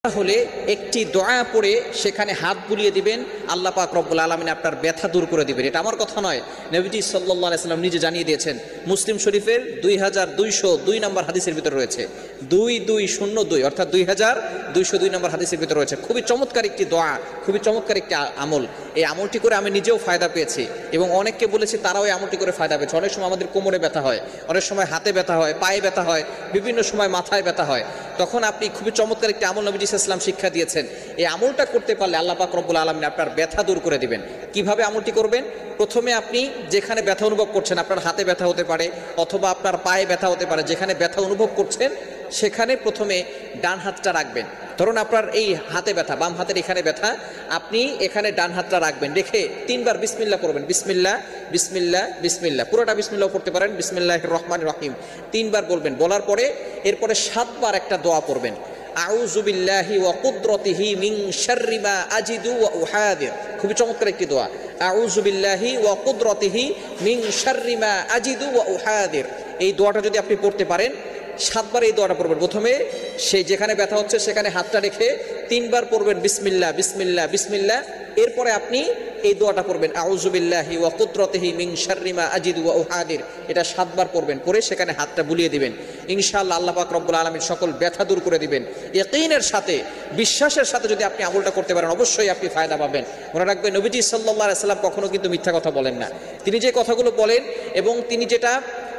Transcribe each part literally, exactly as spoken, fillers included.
হলে একটি দোয়া পড়ে সেখানে হাত বুলিয়ে দিবেন, আল্লাহ পাক রব্বুল আলামিন আপনার ব্যথা দূর করে দিবেন। এটা আমার কথা নয়, নবীজি সাল্লাল্লাহু আলাইহি সাল্লাম নিজে জানিয়ে দিয়েছেন। মুসলিম শরীফের দুই হাজার দুইশো দুই নম্বর হাদিসের ভিতরে রয়েছে, দুই দুই শূন্য দুই অর্থাৎ দুই হাজার দুইশো দুই নম্বর হাদিসের ভিতরে রয়েছে। খুবই চমৎকার একটি দোয়া, খুবই চমৎকার একটি আমল। এই আমলটি করে আমি নিজেও ফায়দা পেয়েছি এবং অনেককে বলেছি তারাও এই আমলটি করে ফায়দা পেয়েছে। অনেক সময় আমাদের কোমরে ব্যথা হয়, অনেক সময় হাতে ব্যথা হয়, পায়ে ব্যথা হয়, বিভিন্ন সময় মাথায় ব্যথা হয়, তখন আপনি খুবই চমৎকার একটি আমল নবীজি সাল্লাল্লাহু আলাইহি ওয়াসাল্লাম শিক্ষা দিয়েছেন। এই আমলটা করতে পারলে আল্লাহ পাক রব্বুল আলামিন আপনার ব্যথা দূর করে দিবেন। কিভাবে আমলটি করবেন? প্রথমে আপনি যেখানে ব্যথা অনুভব করছেন, আপনার হাতে ব্যথা হতে পারে অথবা আপনার পায়ে ব্যথা হতে পারে, যেখানে ব্যথা অনুভব করছেন সেখানে প্রথমে ডান হাতটা রাখবেন। ধরুন আপনার এই হাতে ব্যথা, বাম হাতের এখানে ব্যথা, আপনি এখানে ডান হাতটা রাখবেন, রেখে তিনবার বিসমিল্লাহ করবেন। বিসমিল্লাহ বিসমিল্লাহ বিসমিল্লাহ, পুরোটা বিসমিল্লাহ করতে পারেন, বিসমিল্লাহির রহমানির রহিম তিনবার বলবেন। বলার পরে এরপরে সাতবার একটা দোয়া পড়বেন, আউযু বিল্লাহি ওয়া কুদরতিহি মিন শাররি মা আজিদু ওয়া উহাদির। খুবই চমৎকার একটি দোয়া, আউযু বিল্লাহি ওয়া কুদরতিহি মিন শাররি মা আজিদু ওয়া উহাদির। এই দোয়াটা যদি আপনি পড়তে পারেন, সাতবার এই দোয়াটা পড়বেন। প্রথমে সেই যেখানে ব্যথা হচ্ছে সেখানে হাতটা রেখে তিনবার পড়বেন বিসমিল্লাহ বিসমিল্লাহ বিসমিল্লাহ। এরপরে আপনি এই দোয়াটা পড়বেন, আউযু বিল্লাহি ওয়া কুদরতিহি মিন শাররি মা আজিদু ওয়া উহাদির। এটা সাতবার পড়বেন, পরে সেখানে হাতটা বুলিয়ে দিবেন। ইনশাআল্লাহ আল্লাহ পাক রব্বুল আলামিন সকল ব্যথা দূর করে দিবেন। ইয়াকিনের সাথে, বিশ্বাসের সাথে যদি আপনি আমলটা করতে পারেন, অবশ্যই আপনি ফায়দা পাবেন। মনে রাখবেন, নবীজি সাল্লাল্লাহু আলাইহি সাল্লাম কখনো কিন্তু মিথ্যা কথা বলেন না। তিনি যে কথাগুলো বলেন এবং তিনি যেটা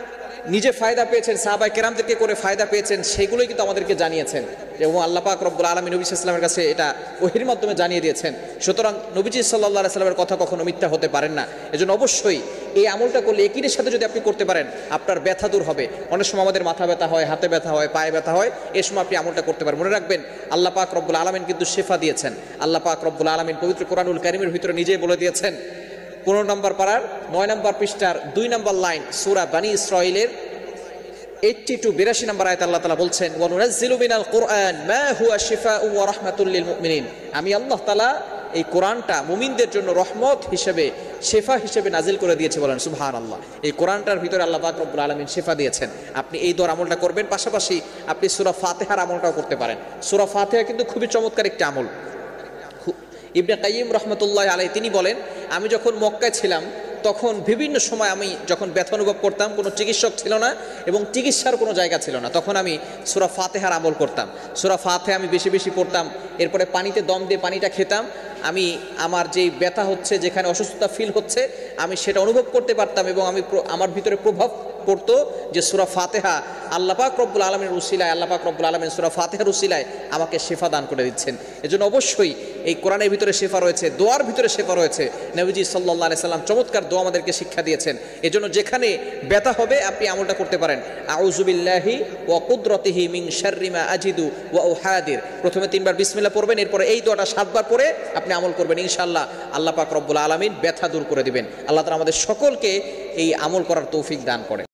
নিজে ফায়দা পেয়েছেন, সাহাবায়ে কেরামদেরকে করে ফায়দা পেয়েছেন, সেগুলোই কিন্তু আমাদেরকে জানিয়েছেন এবং আল্লাহ পাক রব্বুল আলামিন নবী সাল্লাল্লাহু আলাইহি ওয়াসাল্লামের কাছে এটা ওহীর মাধ্যমে জানিয়ে দিয়েছেন। সুতরাং নবীজি সাল্লাল্লাহু আলাইহি ওয়াসাল্লামের কথা কখনো মিথ্যা হতে পারেন না। এজন্য অবশ্যই এই আমলটা করলে, একইনের সাথে যদি আপনি করতে পারেন, আপনার ব্যথা দূর হবে। অনেক সময় আমাদের মাথা ব্যথা হয়, হাতে ব্যথা হয়, পায়ে ব্যথা হয়, এই সময় আপনি আমলটা করতে পারেন। মনে রাখবেন, আল্লাহ পাক রব্বুল আলামিন কিন্তু শিফা দিয়েছেন। আল্লাহ পাক রব্বুল আলামিন পবিত্র কোরআনুল কারীমের ভিতরে নিজেই বলে দিয়েছেন, পনেরো নম্বর পারার নয় নম্বর পৃষ্ঠার দুই নম্বর লাইন, সূরা বনী ইসরাঈলের আটাশি টু বিরাশি নম্বর আয়াতে আল্লাহ তাআলা বলছেন, ওয়া নুনাজ্জিলু মিনাল কুরআন মা হুয়া শিফাউন ওয়া রাহমাতুল লিল মুমিনিন। আমি আল্লাহ তাআলা এই কোরআনটা মুমিনদের জন্য রহমত হিসেবে, শেফা হিসেবে নাজিল করে দিয়েছে। বলেন সুবহানাল্লাহ। এই কোরআনটার ভিতরে আল্লাহ পাক রব্বুল আলামিন শেফা দিয়েছেন। আপনি এই দোয়ার আমলটা করবেন, পাশাপাশি আপনি সূরা ফাতিহার আমলটাও করতে পারেন। সূরা ফাতিহা কিন্তু খুবই চমৎকার একটি আমল। ইবনে কাইয়িম রাহমাতুল্লাহি আলাইহি তিনি বলেন, আমি যখন মক্কায় ছিলাম তখন বিভিন্ন সময় আমি যখন ব্যথা অনুভব করতাম, কোনো চিকিৎসক ছিল না এবং চিকিৎসার কোনো জায়গা ছিল না, তখন আমি সূরা ফাতিহার আমল করতাম। সূরা ফাতিহা আমি বেশি বেশি পড়তাম, এরপরে পানিতে দম দিয়ে পানিটা খেতাম। আমি আমার যেই ব্যথা হচ্ছে, যেখানে অসুস্থতা ফিল হচ্ছে, আমি সেটা অনুভব করতে পারতাম এবং আমি আমার ভিতরে প্রভাব পড়তো যে সূরা ফাতিহা আল্লাহ পাক রব্বুল আলামিনের উসিলায়, আল্লাহ পাক রব্বুল আলামিন সূরা ফাতিহার উসিলায় আমাকে শেফা দান করে দিচ্ছেন। এজন্য অবশ্যই এই কোরআনের ভিতরে শেফা রয়েছে, দোয়ার ভিতরে শেফা রয়েছে। নবীজি সাল্লাল্লাহু আলাইহি সাল্লাম চমৎকার দোয়া আমাদেরকে শিক্ষা দিয়েছেন। এজন্য যেখানে ব্যথা হবে আপনি আমলটা করতে পারেন, আউযু বিল্লাহি ওয়া কুদরতিহি মিন শাররি মা আজিদু ওয়া উহাদির। প্রথমে তিনবার বিসমিল্লাহ পড়বেন, এরপরে এই দোয়াটা সাতবার পড়ে আপনি আমল করবেন। ইনশাআল্লাহ আল্লাহ পাক রব্বুল আলামিন ব্যথা দূর করে দিবেন। আল্লাহ তাআলা আমাদের সকলকে এই আমল করার তৌফিক দান করেন।